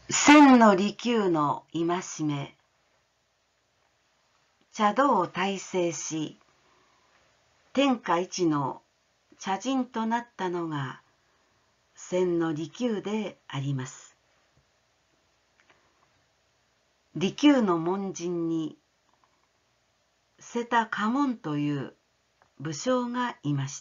千の利休の戒め。茶道を大成し、天下一の茶人となったのが千の利休であります。利休の門人に瀬田家門という武将がいました。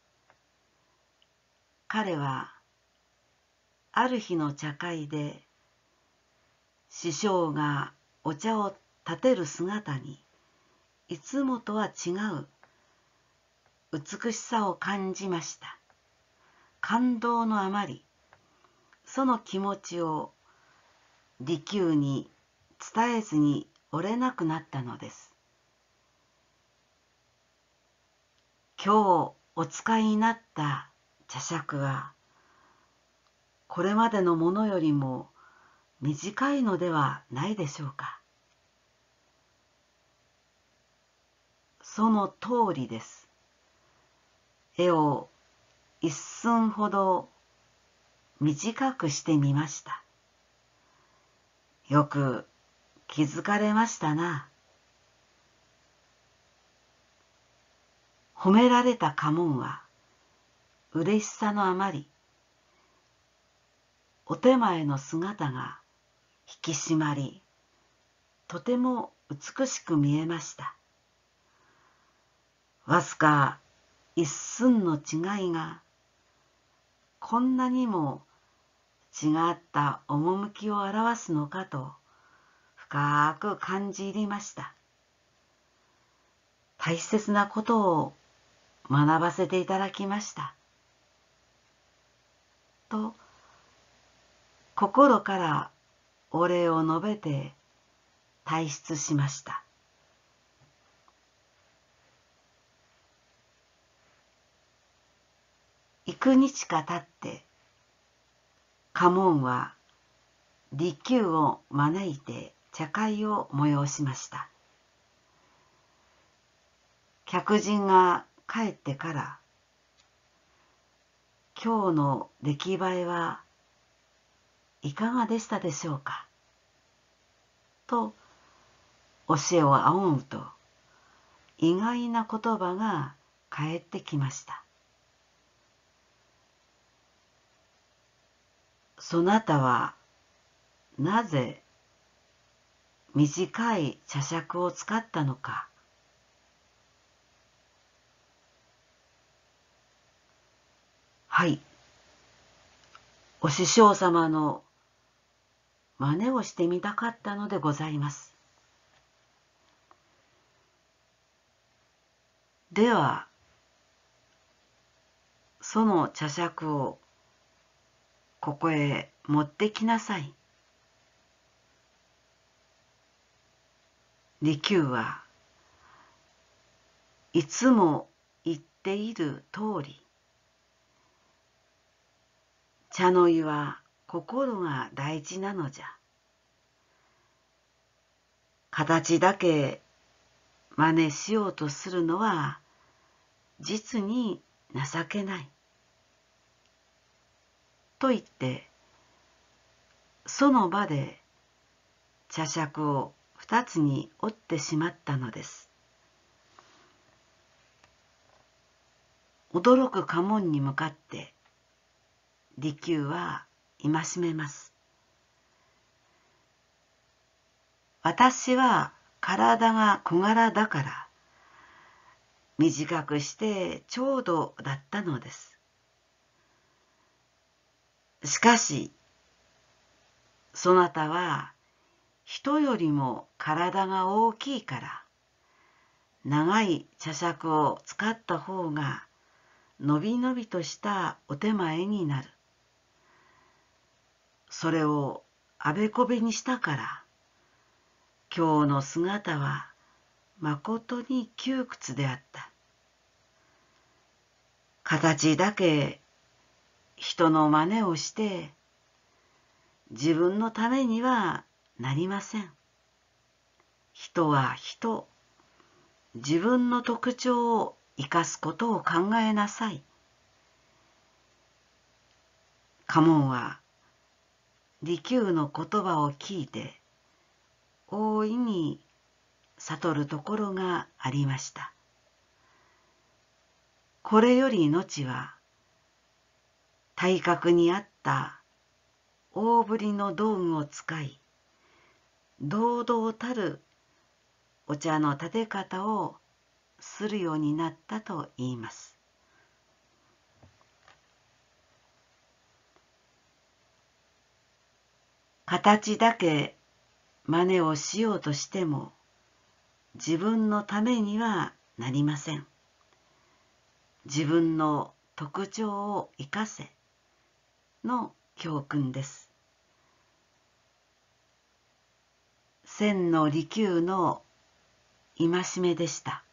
彼はある日の茶会で師匠がお茶を立てる姿にいつもとは違う美しさを感じました。感動のあまり、その気持ちを利休に伝えずにおれなくなったのです。今日お使いになった茶杓は、これまでのものよりも短いのではないでしょうか。その通りです。絵を一寸ほど短くしてみました。よく気づかれましたな。褒められた家紋は嬉しさのあまり、お手前の姿が引き締まり、とても美しく見えました。わずか一寸の違いが、こんなにも違った趣を表すのかと深く感じ入りました。大切なことを学ばせていただきました。と、心からお礼を述べて退出しました。幾日か経って、家紋は利休を招いて茶会を催しました。客人が帰ってから、今日の出来栄えはいかがでしたでしょうかと教えを仰ぐと、意外な言葉が返ってきました。そなたはなぜ短い茶杓を使ったのか。はい、お師匠様の真似をしてみたかったのでございます。では、その茶杓をここへ持ってきなさい。利休はいつも言っている通り、茶の湯は心が大事なのじゃ。形だけ真似しようとするのは実に情けない。と言って、その場で茶杓を二つに折ってしまったのです。驚く家紋に向かって利休は戒めます。私は体が小柄だから短くしてちょうどだったのです。しかし、そなたは人よりも体が大きいから、長い茶杓を使った方がのびのびとしたお手前になる。それをあべこべにしたから、今日の姿はまことに窮屈であった。形だけ人の真似をして自分のためにはなりません。人は人、自分の特徴を生かすことを考えなさい。家紋は利休の言葉を聞いて大いに悟るところがありました。これより後は体格に合った大ぶりの道具を使い、堂々たるお茶の立て方をするようになったと言います。形だけ真似をしようとしても自分のためにはなりません。自分の特徴を生かせの教訓です。千の利休の戒めでした。